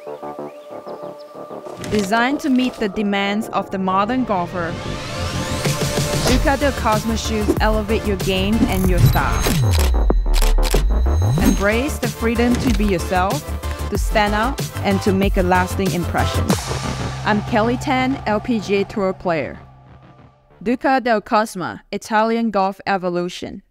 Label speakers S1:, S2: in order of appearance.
S1: Designed to meet the demands of the modern golfer, Duca del Cosma shoes elevate your game and your style. Embrace the freedom to be yourself, to stand out, and to make a lasting impression. I'm Kelly Tan, LPGA Tour player. Duca del Cosma, Italian Golf Evolution.